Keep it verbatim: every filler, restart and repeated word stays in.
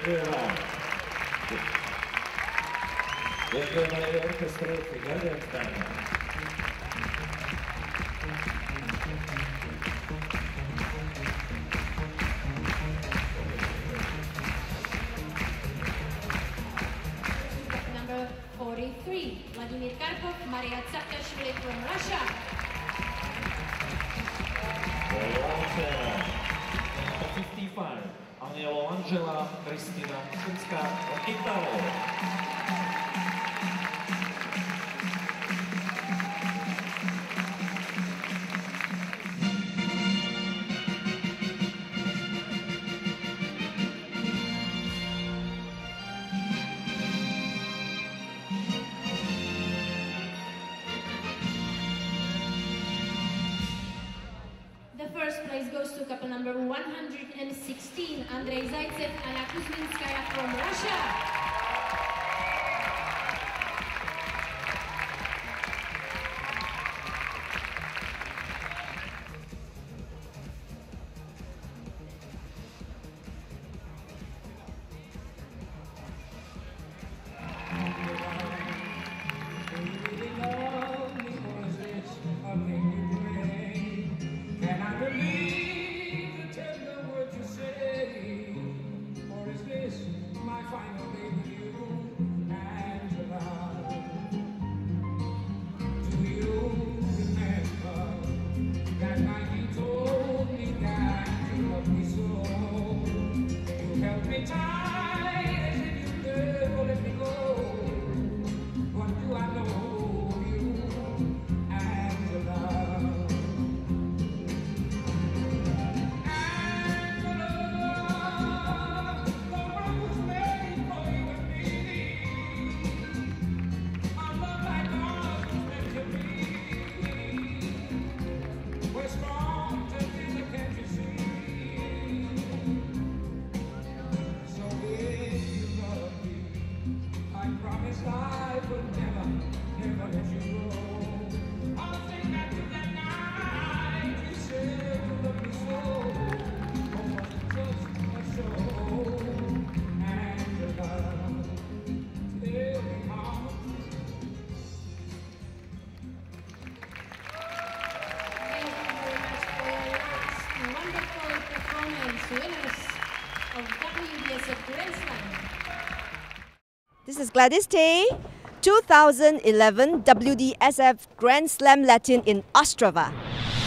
Děkuji vám. Děkujeme i orchestru Jive. Number forty-three, Vladimir Karpov, Maria Tsaptashvili from Russia. fifty-five, Anielo Angela, Kristina Šunská from Italy. First place goes to couple number one hundred sixteen, Andrei Zaitsev, Anna Kuzminskaya from Russia. Winners of W D S F Grand Slam. This is Gladys Tay, two thousand eleven W D S F Grand Slam Latin in Ostrava.